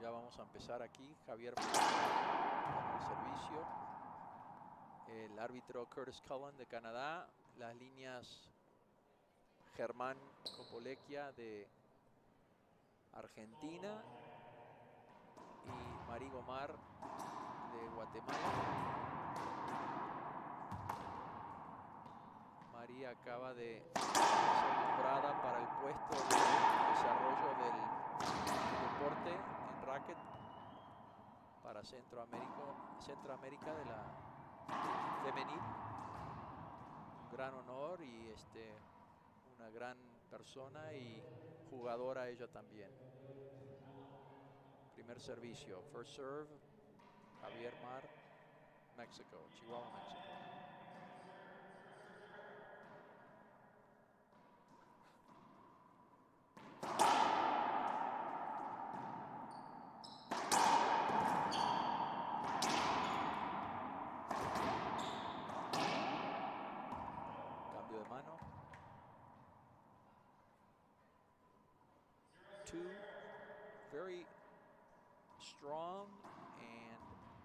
Ya vamos a empezar aquí. Javier con el servicio. El árbitro Curtis Cullen de Canadá. Las líneas Germán Copolecchia de Argentina y Marí Gomar de Guatemala. María acaba de ser nombrada para el puesto de desarrollo del deporte en racket para Centroamérica de la femenil. Un gran honor y una gran persona y jugadora ella también. Primer servicio, first serve, Javier Mar, México, Chihuahua, México. Cambio de mano. Two very strong and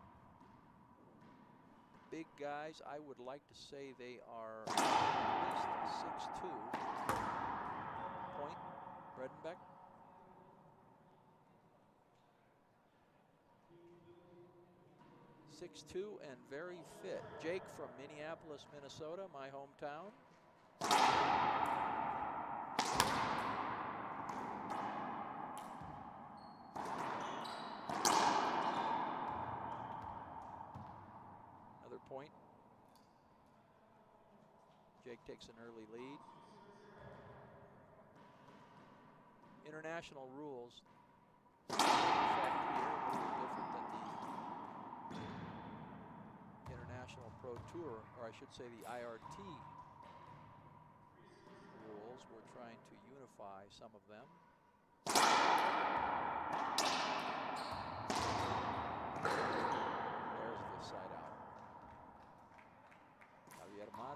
big guys. I would like to say they are at least 6'2". Point, Bredenbeck. .6'2" and very fit. Jake from Minneapolis, Minnesota, my hometown. Another point. Jake takes an early lead. International rules here a little different than the International Pro Tour, or I should say the IRT rules. We're trying to unify some of them. There's the side out. Javier Mar.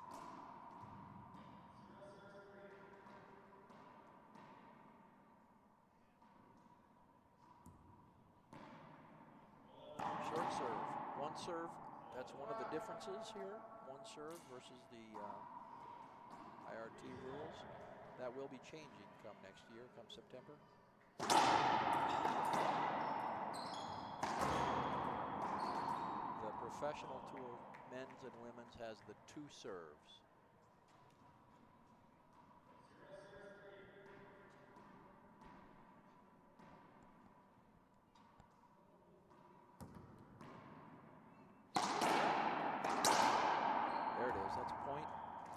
Short serve. One serve. That's one of the differences here. One serve versus the IRT rules. That will be changing come next year, come September. The professional tour, men's and women's, has the two serves. There it is, that's a point.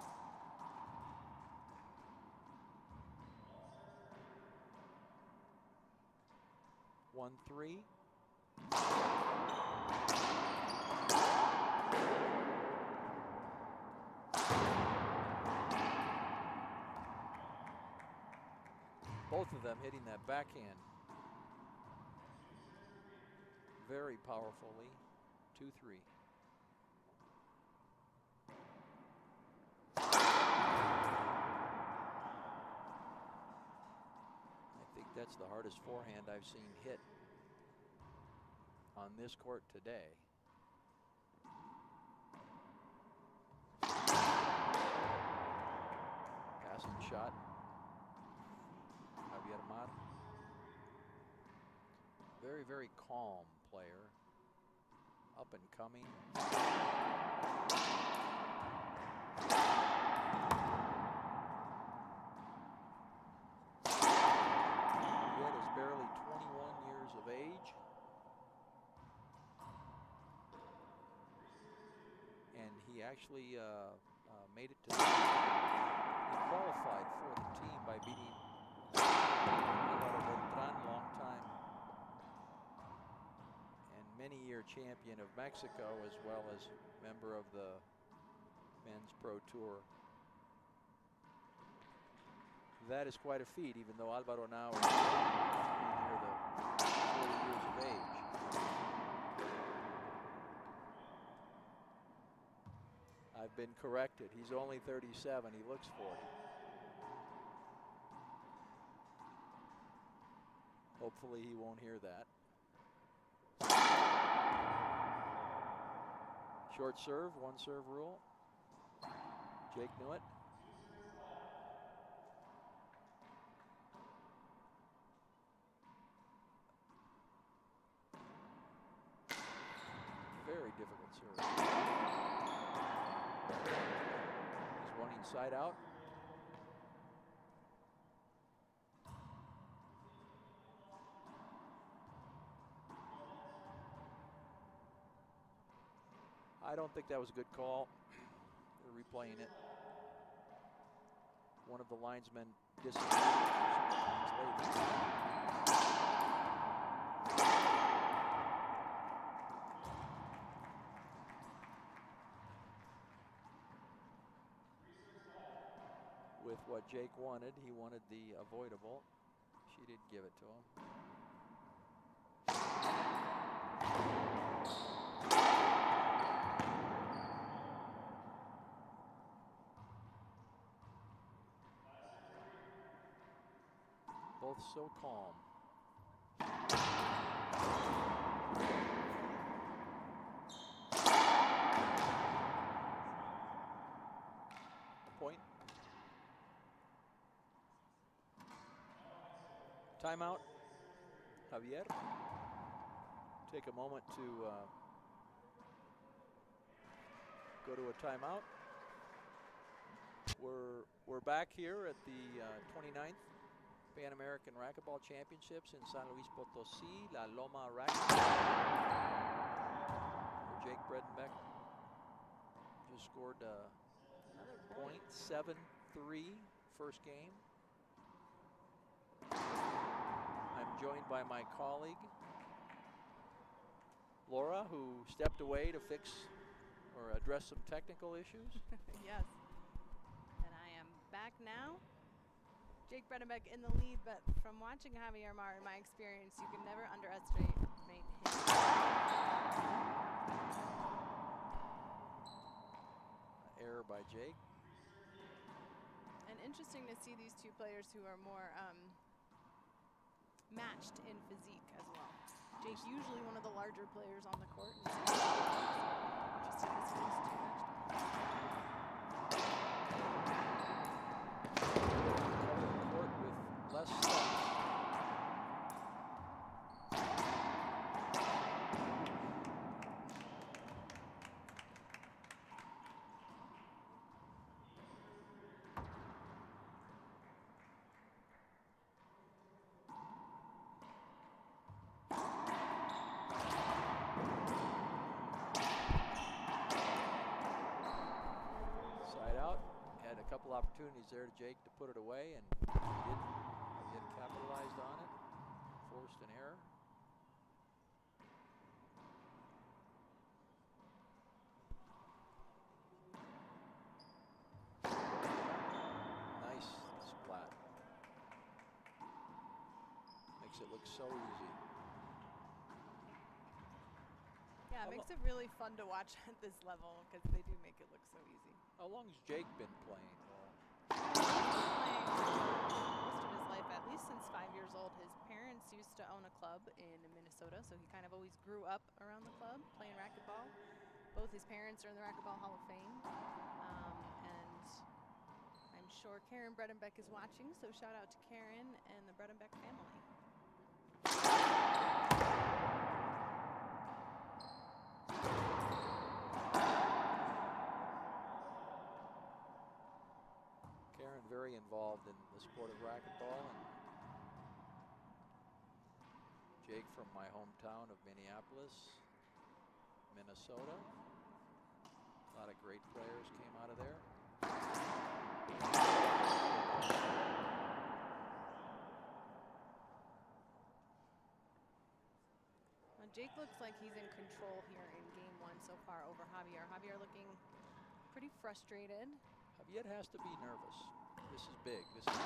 One, three. Both of them hitting that backhand very powerfully. 2-3. I think that's the hardest forehand I've seen hit on this court today. Passing shot. Javier Mar. Very, very calm player. Up and coming. He is barely 21 years of age. And he actually made it to he qualified for the team by beating Alvaro Beltran, long time and many-year champion of Mexico, as well as member of the Men's Pro Tour. That is quite a feat, even though Alvaro now is near the 40 years of age. I've been corrected. He's only 37. He looks 40. Hope Hopefully he won't hear that. Short serve, one serve rule. Jake knew it. Very difficult serve. He's one inside out. I don't think that was a good call. They're replaying it. One of the linesmen disagreed. With what Jake wanted, he wanted the avoidable. She did give it to him. Both so calm. Point. Timeout. Javier. Take a moment to go to a timeout. We're back here at the 29th Pan American Racquetball Championships in San Luis Potosí, La Loma Racquetball. Jake Bredenbeck just scored another .73 first game. I'm joined by my colleague, Laura, who stepped away to fix or address some technical issues. Yes. And I am back now. Jake Bredenbeck in the lead, but from watching Javier Mar, in my experience, you can never underestimate him. Error by Jake. And interesting to see these two players who are more matched in physique as well. Jake usually one of the larger players on the court. Interesting to see these two matched. Court with less steps. Couple opportunities there to Jake to put it away, and he didn't. He had capitalized on it, forced an error. Nice splat. Makes it look so easy. Yeah, it makes it really fun to watch at this level because they do make it look so easy. How long has Jake been playing? He's been playing most of his life, at least since 5 years old. His parents used to own a club in Minnesota, so he kind of always grew up around the club playing racquetball. Both his parents are in the Racquetball Hall of Fame. And I'm sure Karen Bredenbeck is watching, so shout out to Karen and the Bredenbeck family. Very involved in the sport of racquetball, and Jake from my hometown of Minneapolis, Minnesota. A lot of great players came out of there. Well, Jake looks like he's in control here in game one so far over Javier. Javier looking pretty frustrated. Javier has to be nervous. This is big. This is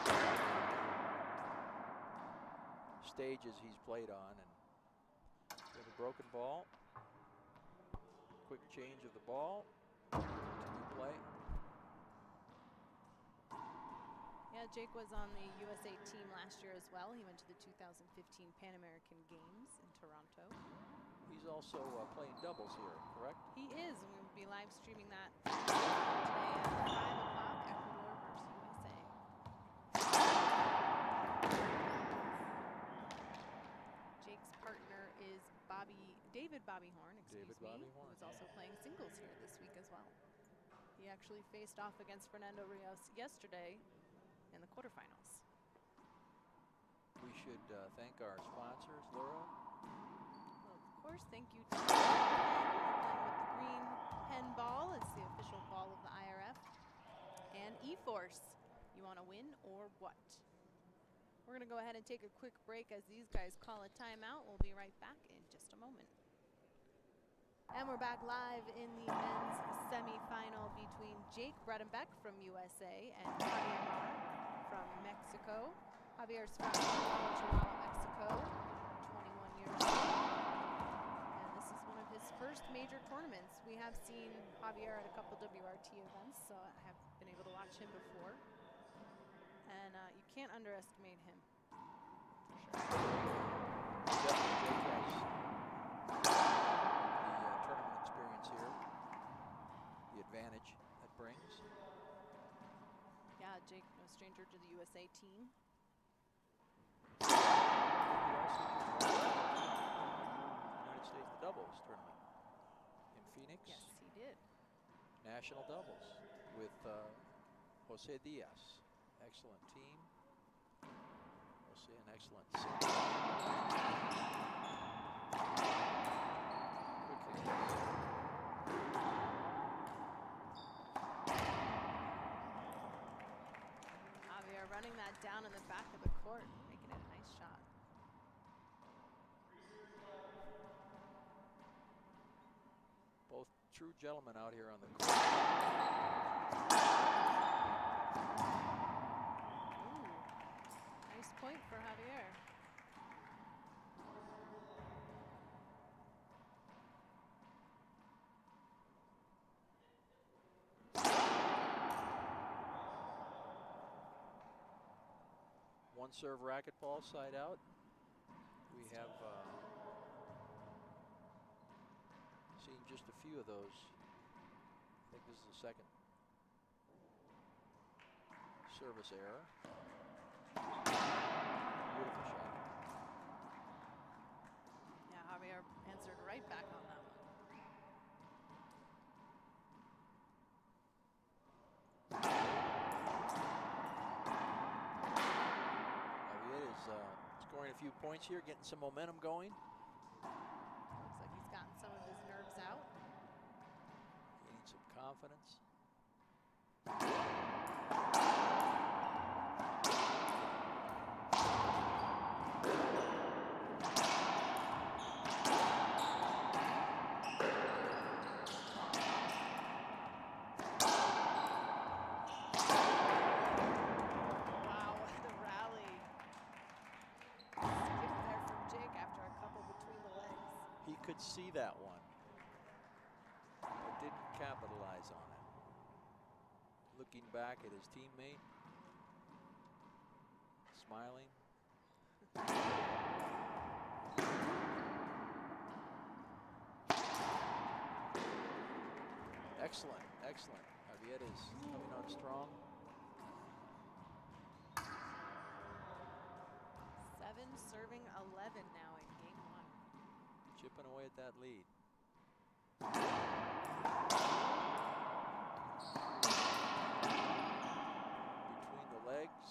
stages he's played on, and with a broken ball, quick change of the ball, continue play. Yeah, Yeah, Jake was on the USA team last year as well. He went to the 2015 Pan American Games in Toronto. He's also playing doubles here, correct? He is, and we'll be live streaming that today at 5 o'clock, Ecuador versus USA. Jake's partner is David Bobby Horn, who's also playing singles here this week as well. He actually faced off against Fernando Rios yesterday in the quarterfinals. We should thank our sponsors, Laura. Well, of course, thank you to with the green pen ball. It's the official ball of the IRF. And eForce. You want to win or what? We're going to go ahead and take a quick break as these guys call a timeout. We'll be right back in just a moment. And we're back live in the men's semifinal between Jake Bredenbeck from USA and Javier Mar from Mexico. Javier's from Chihuahua, Mexico, 21 years old. And this is one of his first major tournaments. We have seen Javier at a couple WRT events, so I have been able to watch him before. And you can't underestimate him, for sure. Definitely Jake has the tournament experience here, the advantage that brings. Yeah, Jake, no stranger to the USA team. He also United States doubles tournament in Phoenix. Yes, he did. National doubles with Jose Diaz. Excellent team. Jose, an excellent single. Quick hands. Javier running that down in the back of the court, making it a nice shot. Both true gentlemen out here on the court. Nice point for Javier. One serve racquetball side out. We have seen just a few of those. I think this is the second service error. Beautiful shot. Yeah, Javier answered right back on that one. Javier is scoring a few points here, getting some momentum going. Looks like he's gotten some of his nerves out. Gaining some confidence. See that one, but didn't capitalize on it. Looking back at his teammate, smiling. Excellent, excellent. Javier is coming on strong. 7 serving 11 now in game 1. Chipping away at that lead. Between the legs.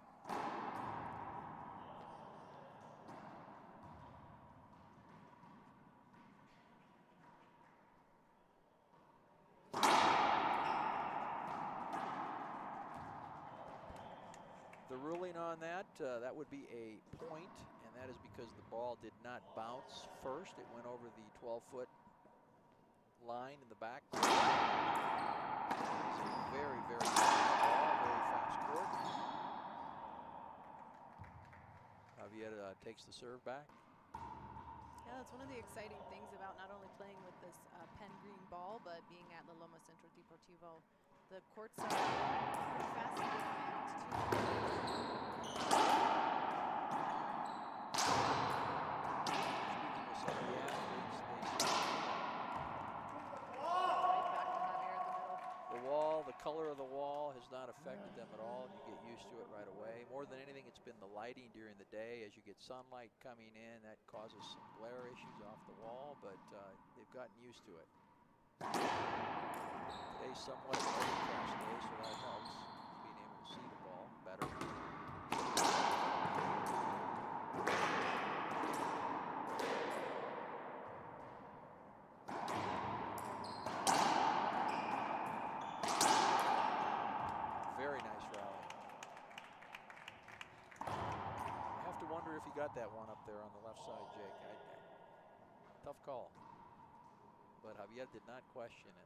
The ruling on that, that would be a point, and that is because the ball did not bounce first. It went over the 12-foot line in the back. It's a very, very fast ball, very fast court. Javier takes the serve back. Yeah, that's one of the exciting things about not only playing with this pen green ball, but being at the Loma Centro Deportivo The courts are pretty fast to get The color of the wall has not affected them at all. You get used to it right away. More than anything, it's been the lighting during the day. As you get sunlight coming in, that causes some glare issues off the wall, but they've gotten used to it. Today's somewhat of an overcast day, so that helps, being able to see the ball better. If he got that one up there on the left side, Jake. Tough call. But Javier did not question it.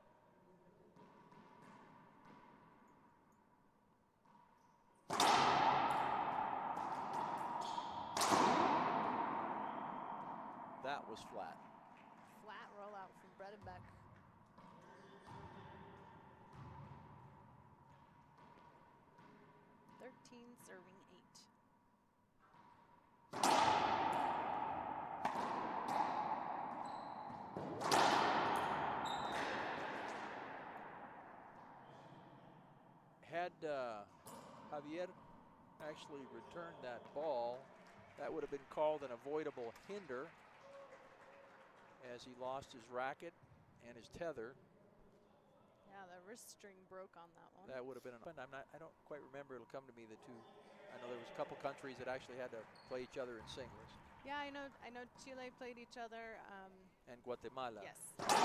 That was flat. Flat rollout from Bredenbeck. Serving 8. Had Javier actually returned that ball, that would have been called an avoidable hinder, as he lost his racket and his tether. Yeah, the wrist string broke on that one. That would have been I don't quite remember. It'll come to me, the two. I know there was a couple countries that actually had to play each other in singles. Yeah, I know Chile played each other. And Guatemala. Yes.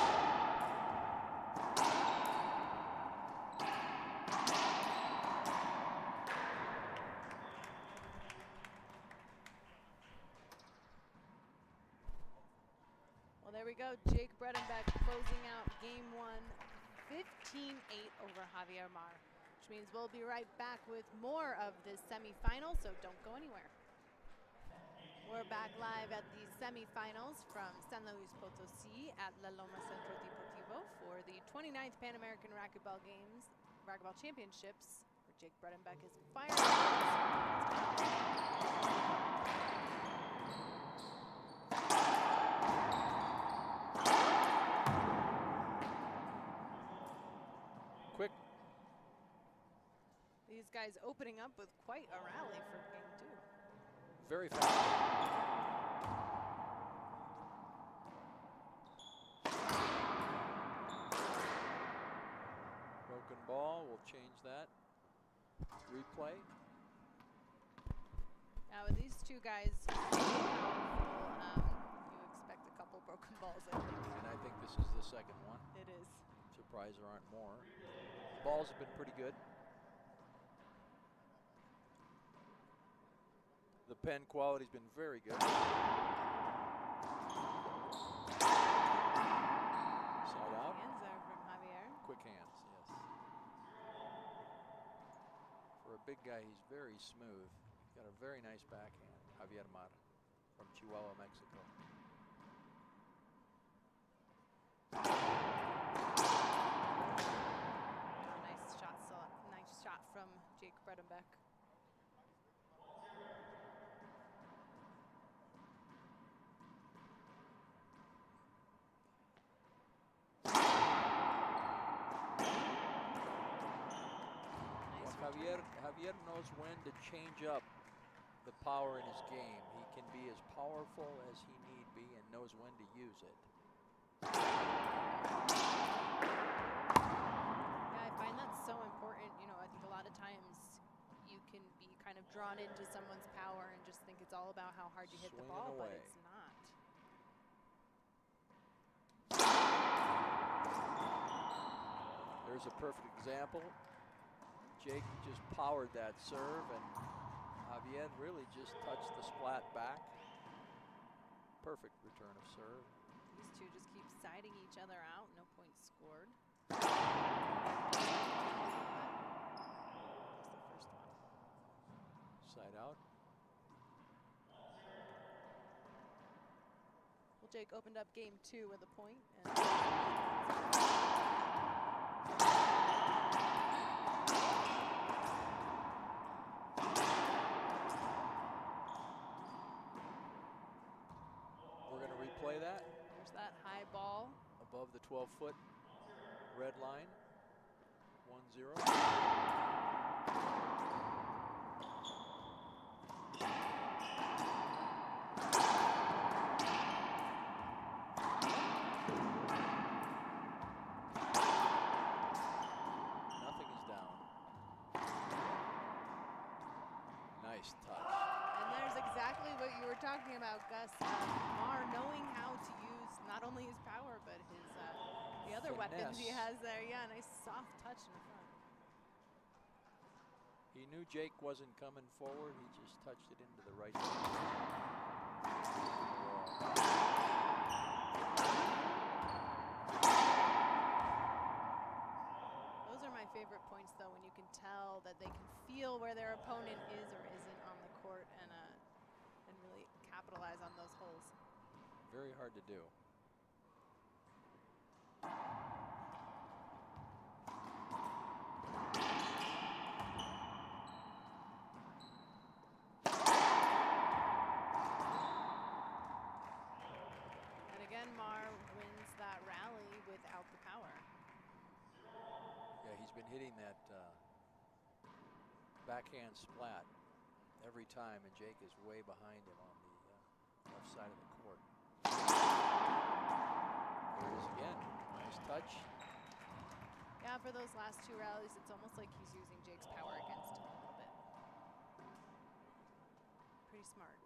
Well, there we go. Jake Bredenbeck closing out game 1, 15-8 over Javier Mar, which means we'll be right back with more of this semifinal, so don't go anywhere. We're back live at the semifinals from San Luis Potosí at La Loma Centro Deportivo for the 29th Pan American Racquetball Championships, where Jake Bredenbeck is firing. Quick. These guys opening up with quite a rally for game 2. Very fast. Broken ball, we'll change that. Replay. Now with these two guys, you expect a couple broken balls, I think. And I think this is the second one. It is. Surprised there aren't more. The balls have been pretty good. The pen quality's been very good. Side out. Hands there from Javier. Quick hands, yes. For a big guy, he's very smooth. He's got a very nice backhand. Javier Mar from Chihuahua, Mexico. Nice shot from Jake Bredenbeck. Javier knows when to change up the power in his game. He can be as powerful as he need be and knows when to use it. Yeah, I find that so important. You know, I think a lot of times you can be kind of drawn into someone's power and just think it's all about how hard you hit the ball, but it's not. There's a perfect example. Jake just powered that serve, and Javier really just touched the splat back. Perfect return of serve. These two just keep siding each other out. No points scored. That's the first one. Side out. Well, Jake opened up game 2 with a point. And replay that. There's that high ball. Above the 12-foot red line. 1-0. Nothing is down. Nice touch. And there's exactly what you were talking about, Gus. Mar knowing how to use not only his power, but his the other weapons he has there. Yeah, nice soft touch in the front. He knew Jake wasn't coming forward. He just touched it into the right side. Those are my favorite points, though, when you can tell that they can feel where their opponent is or isn't on the court and really capitalize on those holes. Very hard to do. And again, Mar wins that rally without the power. Yeah, he's been hitting that backhand splat every time, and Jake is way behind him on the left side of the court. There it is again. Nice touch. Yeah, for those last two rallies, it's almost like he's using Jake's power against him a little bit. Pretty smart.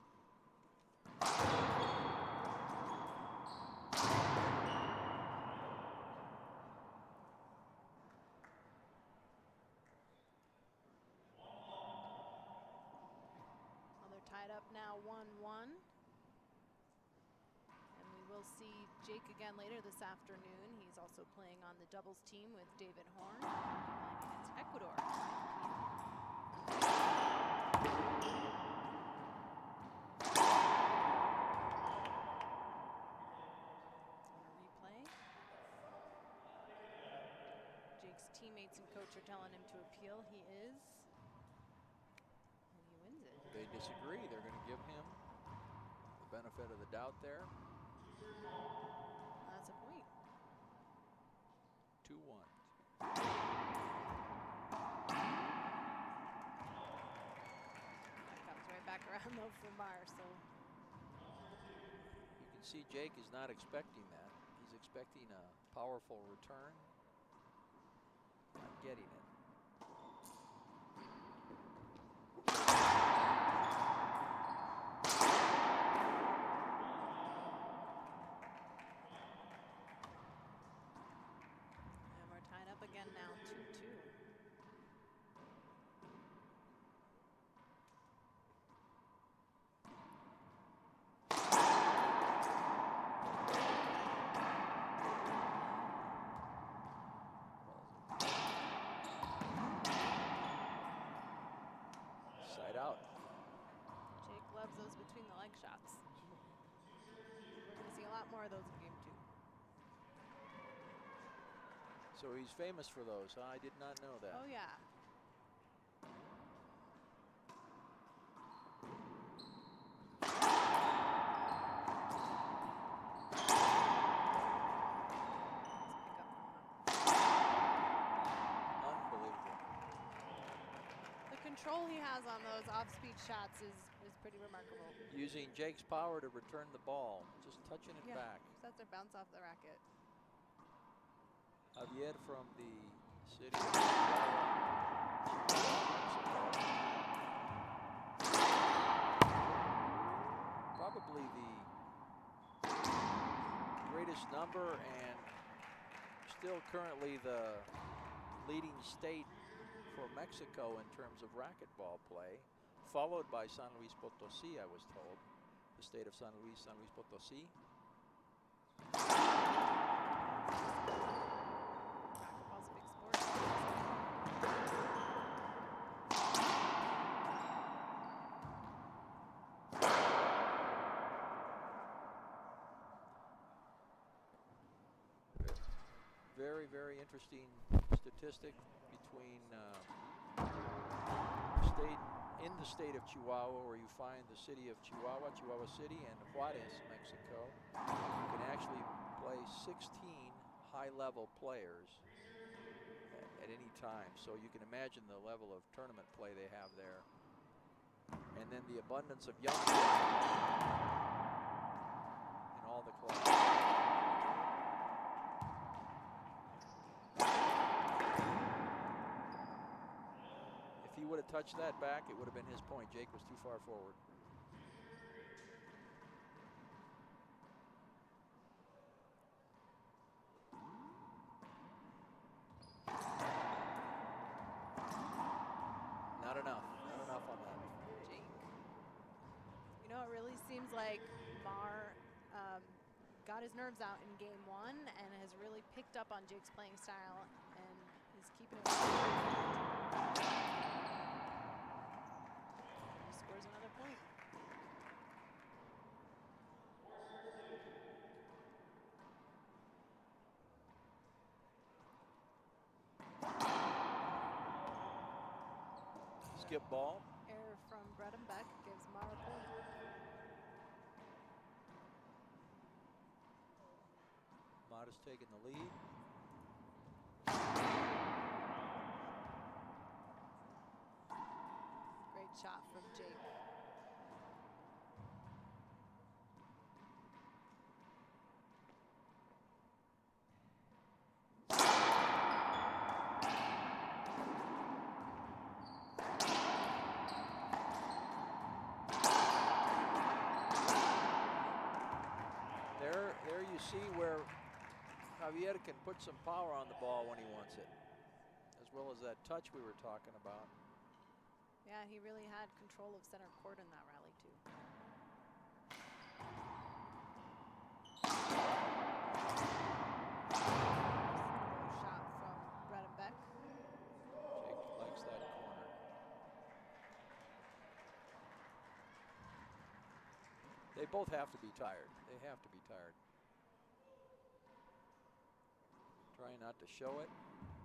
Well, they're tied up now 1-1. We'll see Jake again later this afternoon. He's also playing on the doubles team with David Horn, playing against Ecuador. On a replay. Jake's teammates and coach are telling him to appeal. He is. And he wins it. They disagree. They're going to give him the benefit of the doubt there. That's a point. 2-1. That comes right back around though for Mar, so. You can see Jake is not expecting that. He's expecting a powerful return. Not getting it. Again now 2-2. Side out. Jake loves those between the leg shots. We're going to see a lot more of those in game 2. So he's famous for those, huh? I did not know that. Oh, yeah. Unbelievable. The control he has on those off-speed shots is pretty remarkable. Using Jake's power to return the ball, just touching it back. Just have to bounce off the racket. Javier from the city of Chihuahua, probably the greatest number and still currently the leading state for Mexico in terms of racquetball play, followed by San Luis Potosí, I was told. The state of San Luis Potosí. Very interesting statistic between in the state of Chihuahua, where you find the city of Chihuahua, Chihuahua City, and Juarez, Mexico. You can actually play 16 high-level players at any time. So you can imagine the level of tournament play they have there. And then the abundance of young players in all the clubs. If he would have touched that back, it would have been his point. Jake was too far forward. Not enough. Not enough on that. Jake. You know, it really seems like Mar got his nerves out in game 1 and has really picked up on Jake's playing style and is keeping it. He scores another point. Skip ball. Error from Bredenbeck gives Mar a point. Mott has taken the lead. Great shot from Jake. There you see where Javier can put some power on the ball when he wants it, as well as that touch we were talking about. Yeah, he really had control of center court in that rally too. Shot from Bredenbeck. Jake likes that corner. They both have to be tired. They have to be tired. Trying not to show it.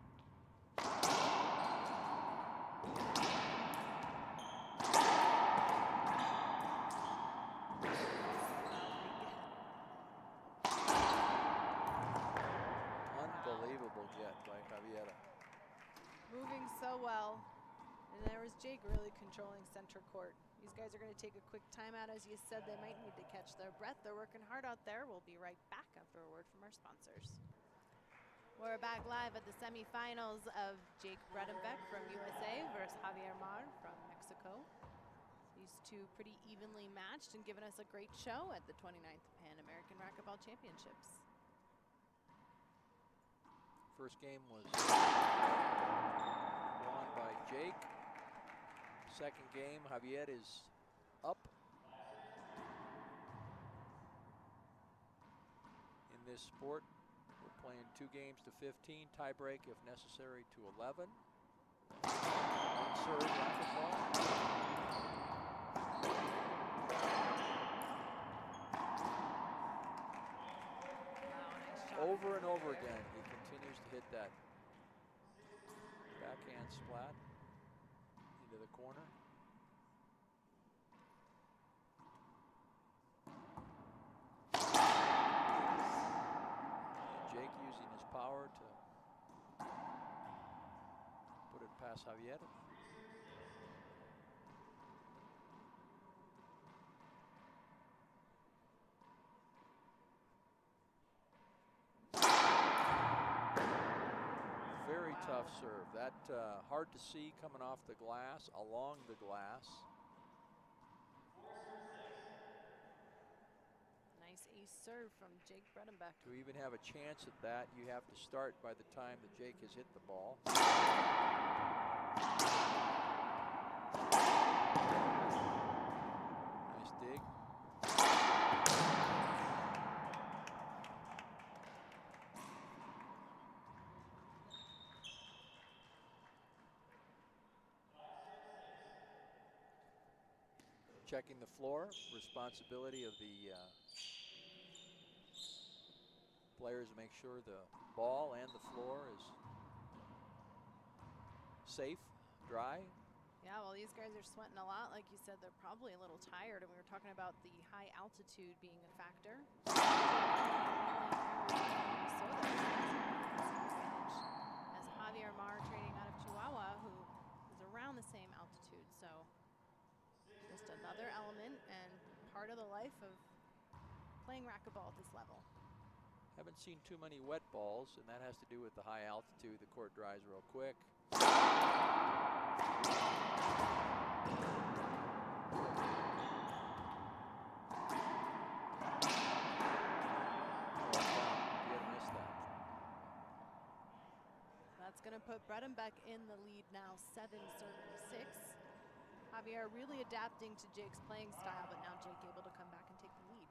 Unbelievable get by Javier. Moving so well. And there was Jake really controlling center court. These guys are going to take a quick timeout. As you said, they might need to catch their breath. They're working hard out there. We'll be right back after a word from our sponsors. We're back live at the semifinals of Jake Bredenbeck from USA versus Javier Mar from Mexico. These two pretty evenly matched and giving us a great show at the 29th Pan American Racquetball Championships. First game was won by Jake. Second game, Javier is up in this sport. We're playing 2 games to 15, tie break if necessary to 11. One-serve racquetball. Over and over again, he continues to hit that backhand splat into the corner. And Jake using his power to put it past Javier. Very tough serve. That hard to see coming off the glass, along the glass. Nice ace serve from Jake Bredenbeck. To even have a chance at that, you have to start by the time that Jake has hit the ball. Nice dig. Checking the floor, responsibility of the players to make sure the ball and the floor is safe, dry. Yeah, well, these guys are sweating a lot. Like you said, they're probably a little tired, and we were talking about the high altitude being a factor. As Javier Mar training out of Chihuahua, who is around the same altitude. So just another element and part of the life of playing racquetball at this level. Haven't seen too many wet balls, and that has to do with the high altitude. The court dries real quick. That's going to put Bredenbeck in the lead now, 7-6. Javier really adapting to Jake's playing style, but now Jake able to come back and take the lead.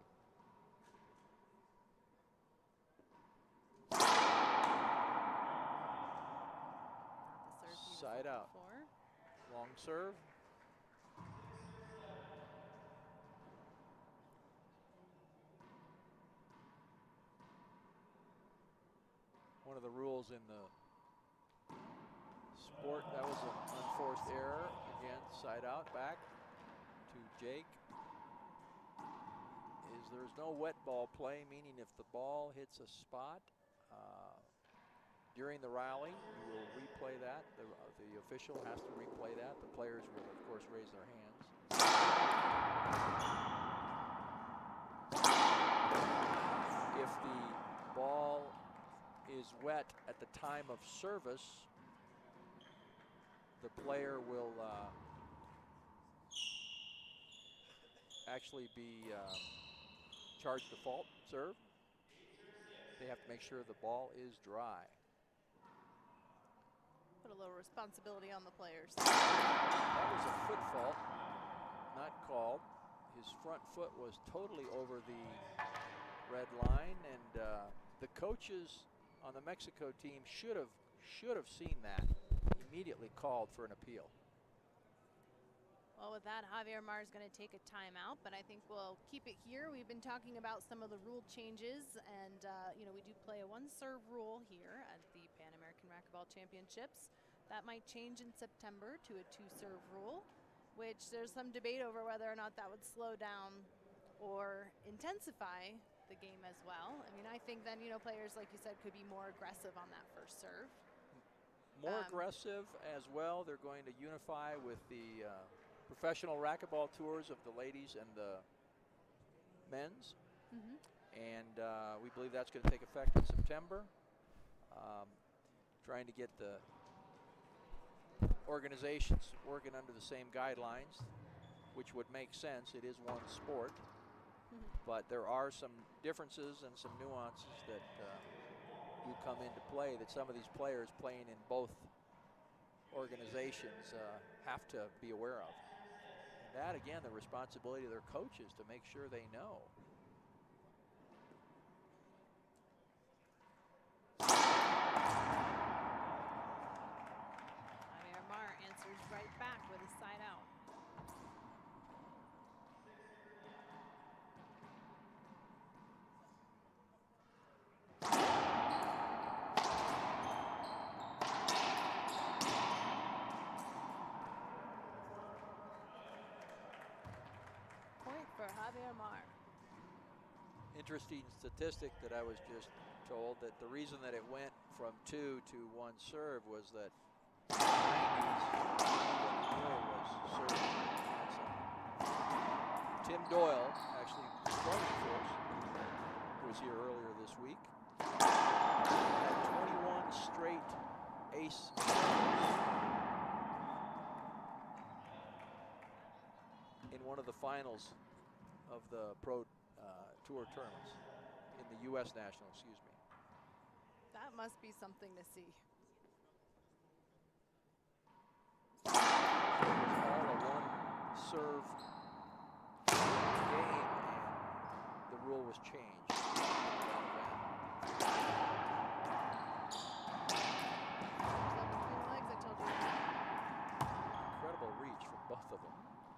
The serve side out. Long serve. One of the rules in the sport, that was an unforced error. Again, side out, back to Jake. There's no wet ball play, meaning if the ball hits a spot during the rally, you will replay that. The official has to replay that. The players will, of course, raise their hands. If the ball is wet at the time of service, the player will actually be charged default serve. They have to make sure the ball is dry. Put a little responsibility on the players. That was a foot fault, not called. His front foot was totally over the red line, and the coaches on the Mexico team should have seen that. Immediately called for an appeal. Well, with that, Javier Mar is going to take a timeout, but I think we'll keep it here. We've been talking about some of the rule changes, and you know, we do play a one-serve rule here at the Pan American Racquetball Championships. That might change in September to a two-serve rule, which there's some debate over whether or not that would slow down or intensify the game as well. I mean, I think then, you know, players, like you said, could be more aggressive on that first serve. More aggressive as well. They're going to unify with the professional racquetball tours of the ladies and the men's. And we believe that's going to take effect in September. Trying to get the organizations working under the same guidelines, which would make sense. It is one sport. But there are some differences and some nuances that do come into play that some of these players playing in both organizations have to be aware of. And that, again, the responsibility of their coaches to make sure they know. Javier Mar answers right back with a side out. Javier Mar. Interesting statistic that I was just told, that the reason that it went from 2 to 1 serve was that in the 90s was serving. Tim Doyle, actually playing for us, was here earlier this week. Had 21 straight ace in one of the finals of the Pro Tour tournaments, in the U.S. National, excuse me. That must be something to see. It was all a one-serve game, and the rule was changed. Incredible reach from both of them.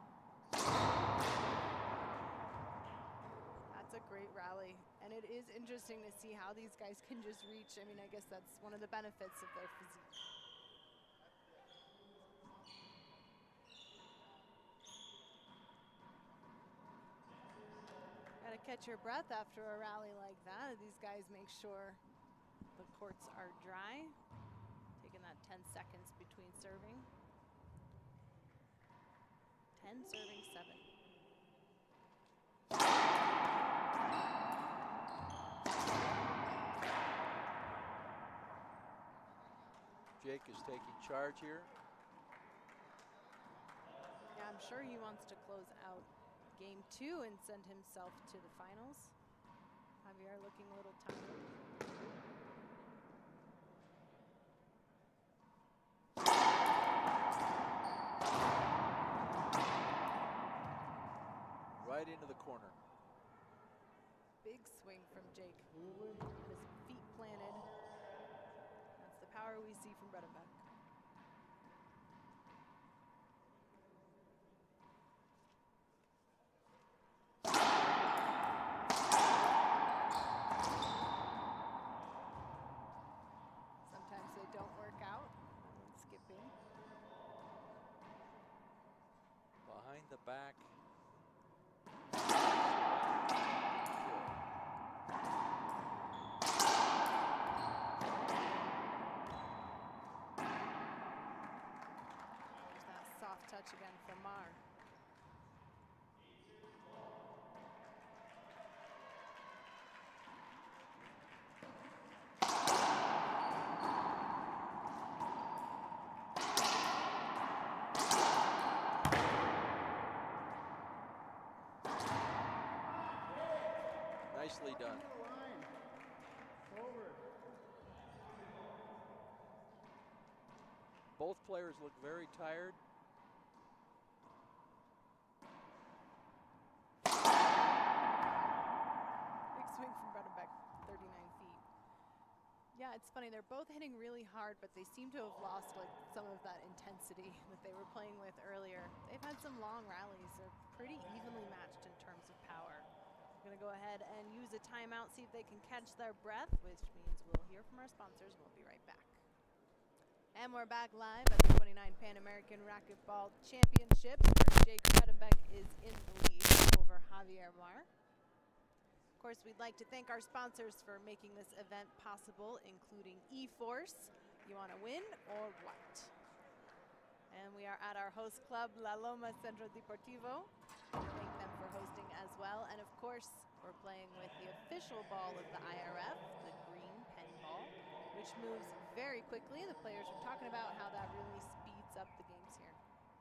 A great rally, and it is interesting to see how these guys can just reach. I mean, I guess that's one of the benefits of their physique. catch your breath after a rally like that. These guys make sure the courts are dry, taking that 10 seconds between serving. 10 serving 7. Jake is taking charge here. Yeah, I'm sure he wants to close out game 2 and send himself to the finals. Javier looking a little tired. Right into the corner. Big swing from Jake. His feet planted. That's the power we see from Bredenbeck. Sometimes they don't work out. Skipping. Behind the back. Touch again from Mar. Nicely done. Both players look very tired. Swing from Bredenbeck, 39 feet. Yeah, it's funny. They're both hitting really hard, but they seem to have lost like some of that intensity that they were playing with earlier. They've had some long rallies. They're pretty evenly matched in terms of power. We're going to go ahead and use a timeout, see if they can catch their breath, which means we'll hear from our sponsors. We'll be right back. And we're back live at the 29 Pan American Racquetball Championships, where Jake Bredenbeck is in the lead over Javier Mar. Of course, we'd like to thank our sponsors for making this event possible, including eForce. You want to win or what? And we are at our host club, La Loma Centro Deportivo. Thank them for hosting as well. And of course, we're playing with the official ball of the IRF, the green pen ball, which moves very quickly. The players were talking about how that really speeds up the games here.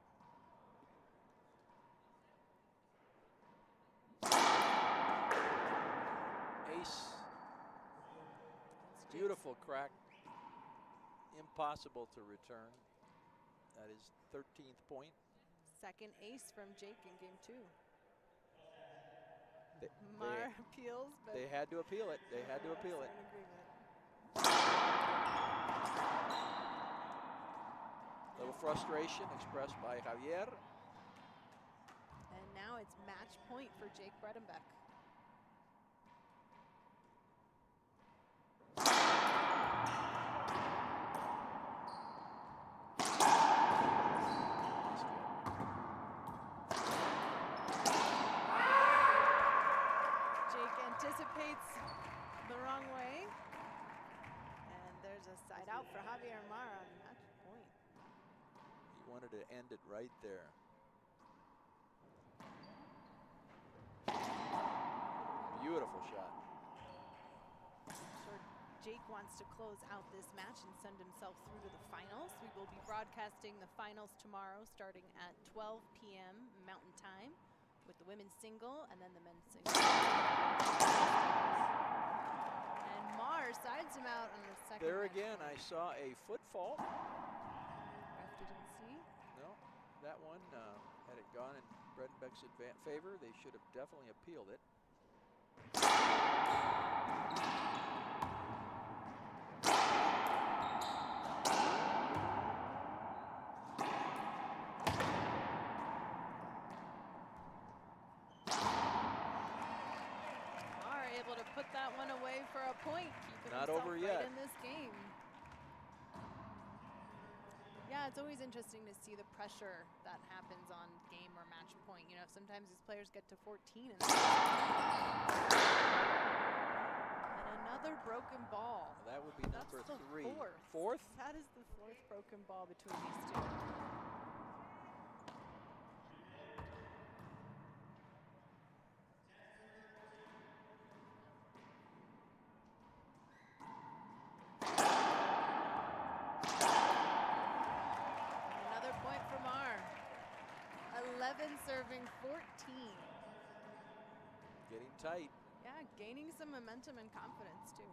Ace. Beautiful crack. Impossible to return. That is 13th point. Second ace from Jake in game 2. Mar appeals, but they had to appeal it. They had to appeal it. Little frustration expressed by Javier. And now it's match point for Jake Bredenbeck. Anticipates the wrong way, and there's a side out for Javier Mar on match point. He wanted to end it right there. Beautiful shot. Sure, Jake wants to close out this match and send himself through to the finals. We will be broadcasting the finals tomorrow starting at 12 p.m. Mountain Time, with the women's single and then the men's single. And Mar sides him out on the second. There again, I saw a foot fault. Ref didn't see. No, that one, had it gone in Bredenbeck's favor, they should have definitely appealed it. To put that one away for a point, keeping Not himself over right yet in this game. Yeah, it's always interesting to see the pressure that happens on game or match point. You know, sometimes these players get to 14 and another broken ball. Well, that would be number That's the 3. Fourth? Fourth? That is the 4th broken ball between these two. Another point for Mar. 11 serving 14. Getting tight. Yeah, gaining some momentum and confidence too.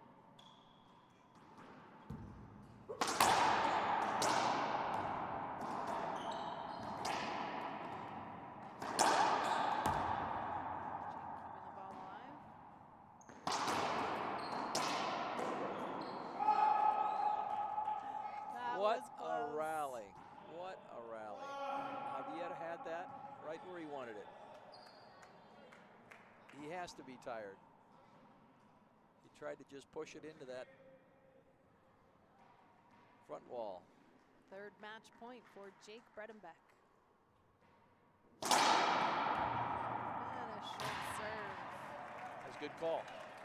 Keeping the ball alive. That What was a close. rally. What a rally. Javier had that right where he wanted it. He has to be tired. He tried to just push it into that front wall. 3rd match point for Jake Bredenbeck. And a short serve. That's a good call.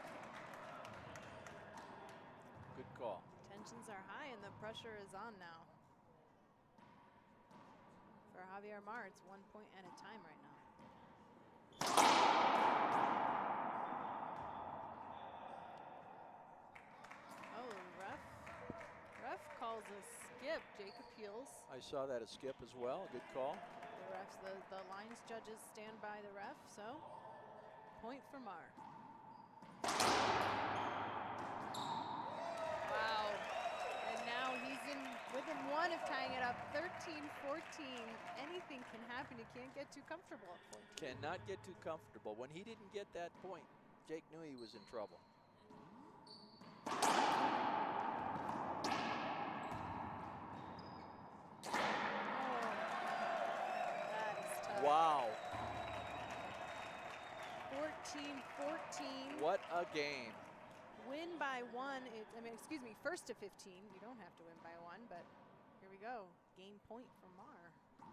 Good call. Tensions are high and the pressure is on now. For Javier Mar, it's 1 point at a time right now. Oh, the ref calls a skip. Jake appeals. I saw that a skip as well. Good call. The lines judges stand by the ref, so point for Mar. Wow. And now he's within 1 of tying it up, 13-14. Anything can happen. You can't get too comfortable at 14. Cannot get too comfortable. When he didn't get that point, Jake knew he was in trouble. That is tough. Wow. 14-14. What a game. Win by 1. Excuse me, 1st to 15. You don't have to win by 1, but here we go. Game point for Mar.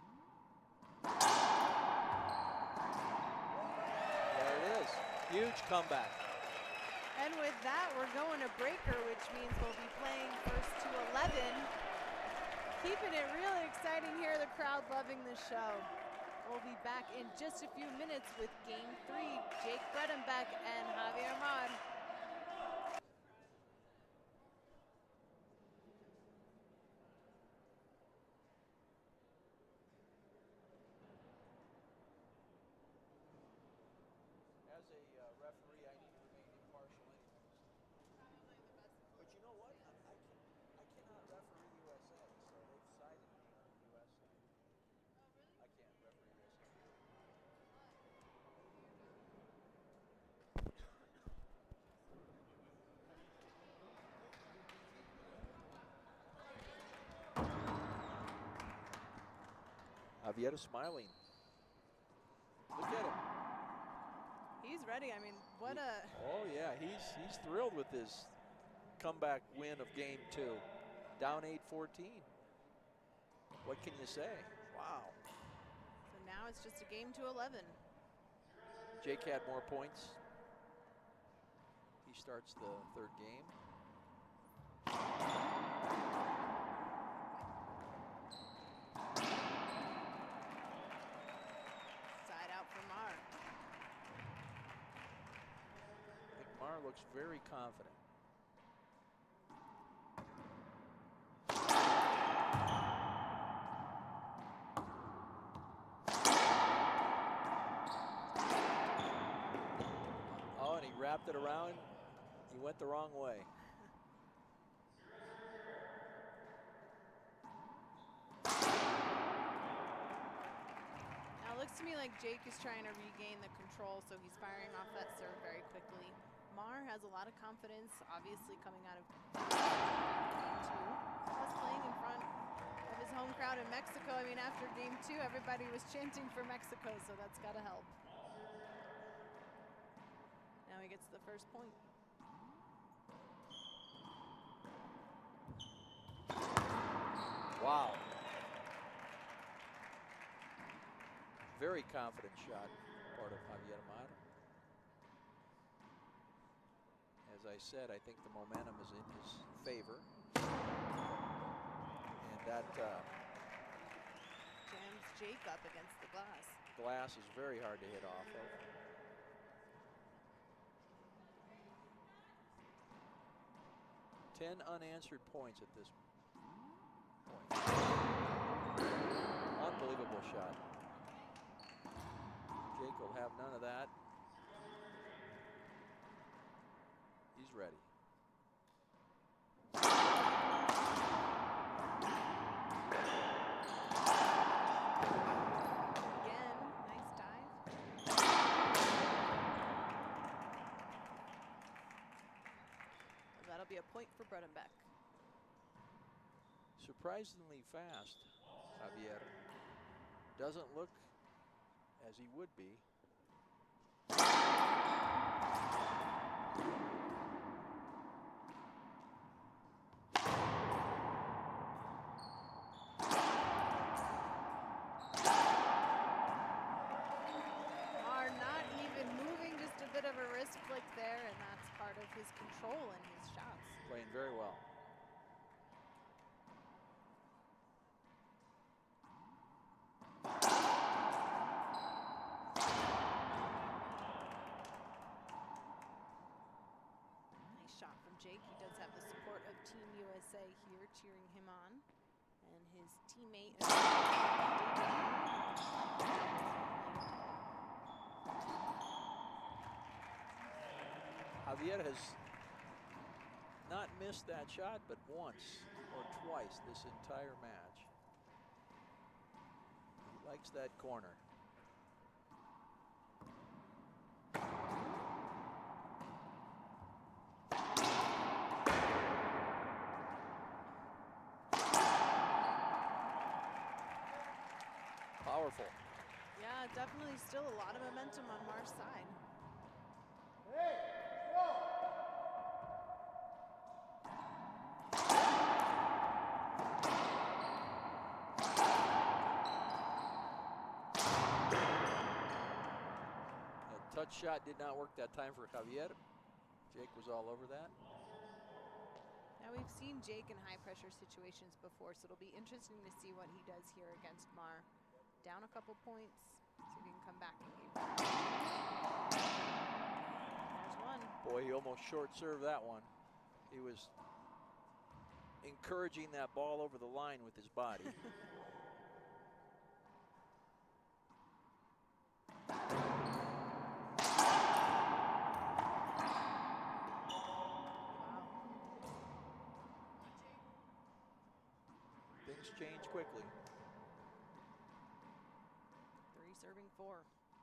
There it is. Huge comeback. And with that, we're going to breaker, which means we'll be playing first to 11. Keeping it really exciting here. The crowd loving the show. We'll be back in just a few minutes with Game 3, Jake Bredenbeck and Javier Mar. As a referee, I need to remain impartial anyways. But you know what? I cannot referee USA, so they've sided me on the US side. I can't referee USA. Javier smiling. Look at him. He's ready. I mean, what a... Oh yeah, he's thrilled with his comeback win of game 2. Down 8-14. What can you say? Wow. So now it's just a game to 11. Jake had more points. He starts the 3rd game. Side out for Mar. I think Mar looks very confident. Oh, and he wrapped it around. He went the wrong way. Now it looks to me like Jake is trying to regain the control, so he's firing off that serve very quickly. Mar has a lot of confidence, obviously coming out of game 2. Was playing in front of his home crowd in Mexico. I mean, after game 2, everybody was chanting for Mexico, so that's got to help. Now he gets the first point. Wow. very confident shot part of Javier Mar. As I said, I think the momentum is in his favor. And that Jams Jake up against the glass. glass is very hard to hit off of. Ten unanswered points at this point. Unbelievable shot. Jake will have none of that. He's ready. Again, nice dive. That'll be a point for Bredenbeck. Surprisingly fast, Javier. Doesn't look as he would be. Mar not even moving, just a bit of a wrist flick there, and that's part of his control in his shots. Playing very well. Nice shot from Jake. He does have the support of Team USA here cheering him on. And his teammate. Javier has not missed that shot but once or twice this entire match. He likes that corner. Powerful. Yeah, definitely still a lot of momentum on Mar's side. That touch shot did not work that time for Javier. Jake was all over that. Now we've seen Jake in high pressure situations before, so it'll be interesting to see what he does here against Mar. Down a couple points, see if he can come back in game. There's one. Boy, he almost short served that one. He was encouraging that ball over the line with his body. Things change quickly. 3 serving 4.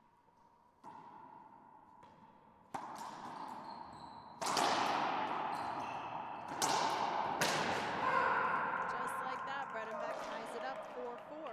Just like that, Bredenbeck ties it up 4-4.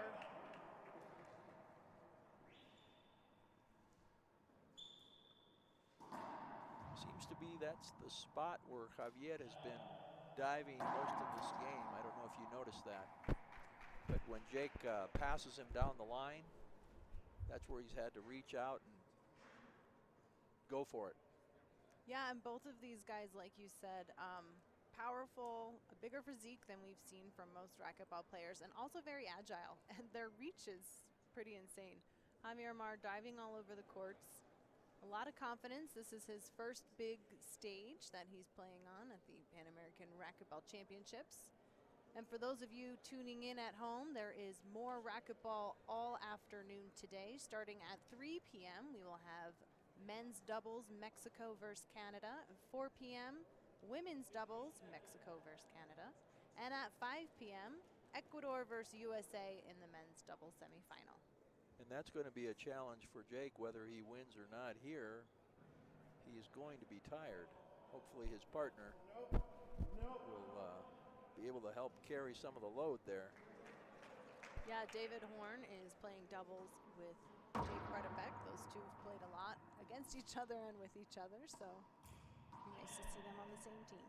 Seems to be that's the spot where Javier has been diving most of this game. I don't know if you noticed that. But when Jake passes him down the line, that's where he's had to reach out and go for it. Yeah, and both of these guys, like you said, powerful, a bigger physique than we've seen from most racquetball players, and also very agile. And their reach is pretty insane. Javier Mar diving all over the courts. A lot of confidence. This is his first big stage that he's playing on at the Pan American Racquetball Championships. And for those of you tuning in at home, there is more racquetball all afternoon today. Starting at 3 p.m., we will have men's doubles, Mexico versus Canada. At 4 p.m., women's doubles, Mexico versus Canada. And at 5 p.m., Ecuador versus USA in the men's doubles semifinal. And that's going to be a challenge for Jake, whether he wins or not here. He is going to be tired. Hopefully his partner will be able to help carry some of the load there. Yeah, David Horn is playing doubles with Jake Bredenbeck. Those two have played a lot against each other and with each other, so nice to see them on the same team.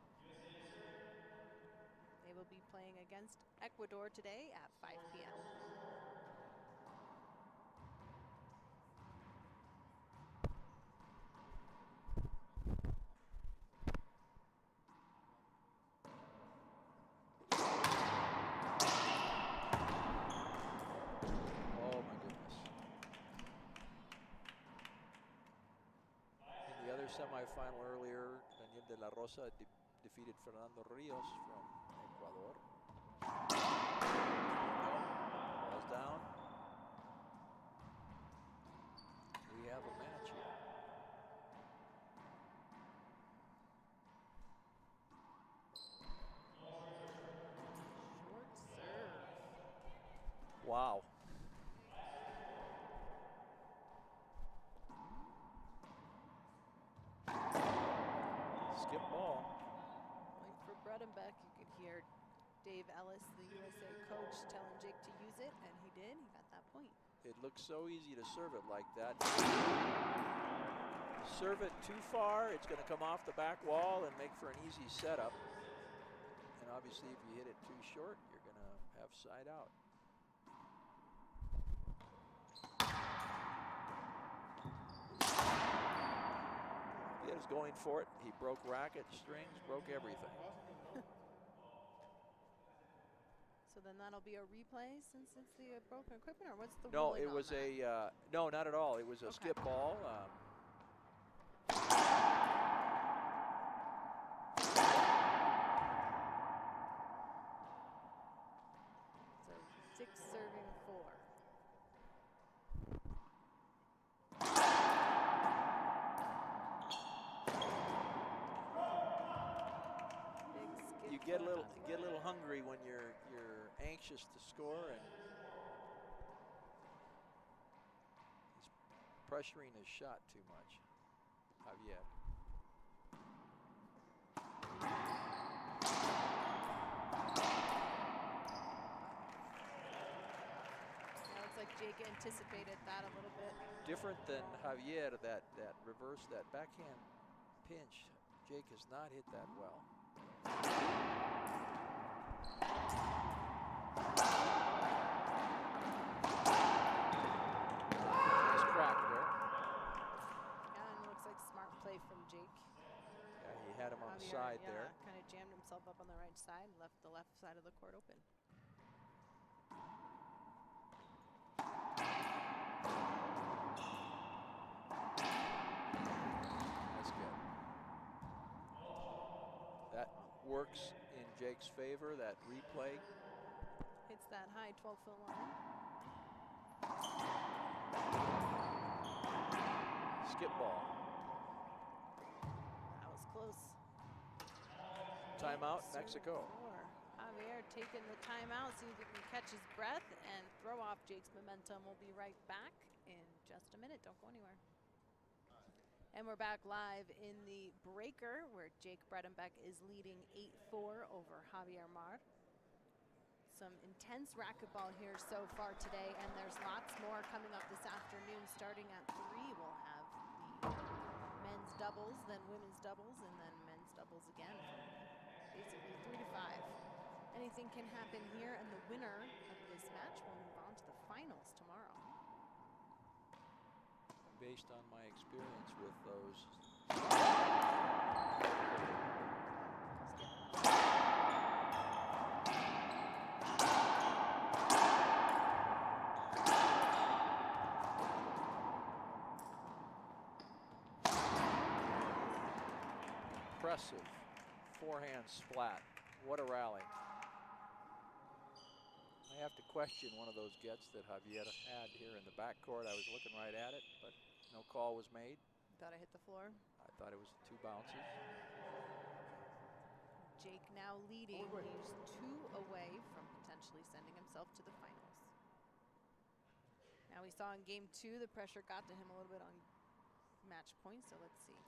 They will be playing against Ecuador today at 5 p.m. semifinal earlier, Daniel de la Rosa defeated Fernando Rios from Ecuador. Ball's down. We have a match here. Short serve. Wow. Skip ball. Like for Bredenbeck, you could hear Dave Ellis, the USA coach, telling Jake to use it, and he did. He got that point. It looks so easy to serve it like that. Serve it too far, it's going to come off the back wall and make for an easy setup. And obviously, if you hit it too short, you're going to have side out. He was going for it. He broke racket, strings, broke everything. So then that'll be a replay since it's the broken equipment, or what's the No, ruling it on was that? no, not at all. It was a Okay. skip ball. So 6 serving 4. Big skip You get a for little Javier. hungry when you're anxious to score, and he's pressuring his shot too much. Javier. Yeah, looks like Jake anticipated that a little bit. Different than Javier, that reverse, that backhand pinch. Jake has not hit that well. Nice crack there. And looks like smart play from Jake. Yeah, he had him on the Javier, side yeah, there. kind of jammed himself up on the right side, left the left side of the court open. That's good. That works in Jake's favor, that replay. Hits that high 12-foot line. Skip ball. That was close. Timeout, Serving Mexico. 4. Javier taking the timeout, see if he can catch his breath and throw off Jake's momentum. We'll be right back in just a minute. Don't go anywhere. And we're back live in the breaker where Jake Bredenbeck is leading 8-4 over Javier Mar. Some intense racquetball here so far today, and there's lots more coming up this afternoon. Starting at 3, we'll have the men's doubles, then women's doubles, and then men's doubles again from basically 3 to 5. Anything can happen here, and the winner of this match will move on to the finals tomorrow. Based on my experience with those. Impressive forehand splat. What a rally. I have to question one of those gets that Javier had here in the backcourt. I was looking right at it, but no call was made. Thought I hit the floor. I thought it was 2 bounces. Jake now leading. He's 2 away from potentially sending himself to the finals. Now we saw in game 2, the pressure got to him a little bit on match point, so let's see.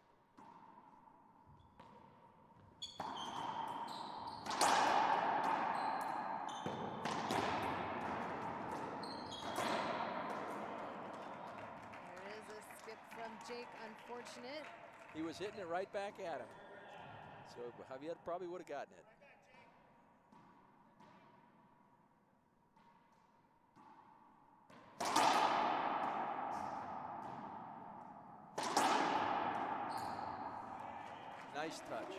There it is, a skip from Jake, unfortunate. He was hitting it right back at him. So Javier probably would have gotten it. Nice touch.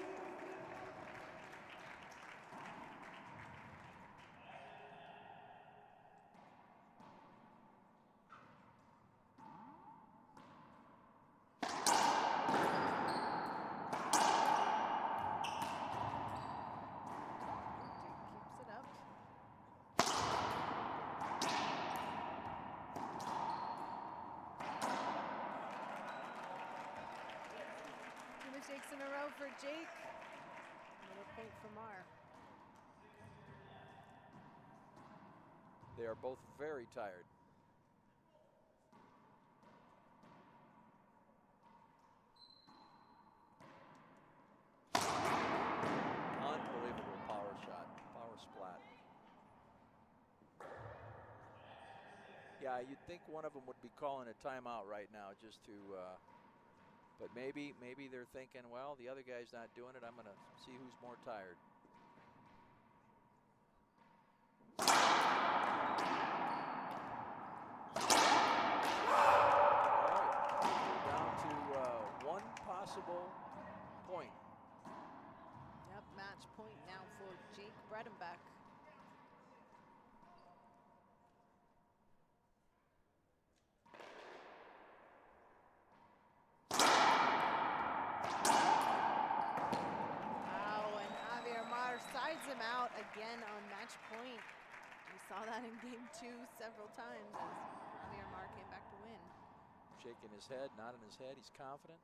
stakes in a row for Jake. Another point for Mar. They are both very tired. Unbelievable power shot, power splat. Yeah, you'd think one of them would be calling a timeout right now just to, but maybe they're thinking, well, the other guy's not doing it. I'm going to see who's more tired. Possible point. Yep, match point now for Jake Bredenbeck. Wow, and Javier Mar sides him out again on match point. We saw that in game 2 several times as Javier Mar came back to win. Shaking his head, nodding his head, he's confident.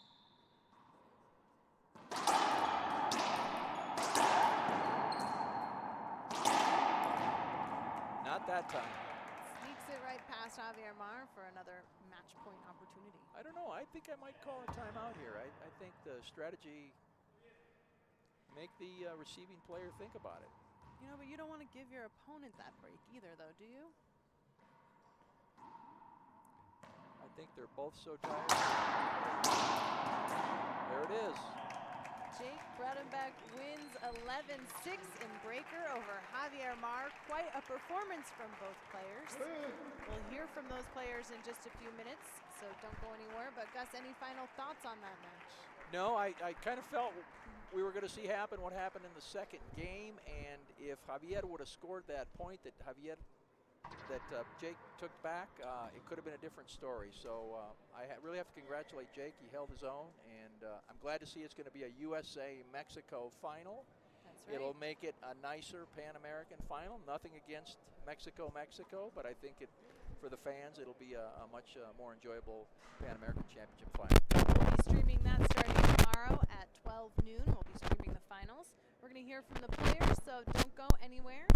Not that time. Sneaks it right past Javier Mar for another match point opportunity. I don't know. I think I might call a timeout here. I think the strategy, make the receiving player think about it. You know, but you don't want to give your opponent that break either, though, do you? I think they're both so tired. There it is. Jake Bredenbeck wins 11-6 in breaker over Javier Mar. Quite a performance from both players. We'll hear from those players in just a few minutes, so don't go anywhere. But Gus, any final thoughts on that match? No, I kind of felt we were going to see happen what happened in the second game, and if Javier would have scored that point that Jake took back, it could have been a different story. So I really have to congratulate Jake. He held his own, and I'm glad to see it's going to be a USA-Mexico final. That's right. It'll make it a nicer Pan-American final. Nothing against Mexico, but I think for the fans, it'll be a much more enjoyable Pan-American Championship final. We'll be streaming that starting tomorrow at 12 noon. We'll be streaming the finals. We're going to hear from the players, so don't go anywhere.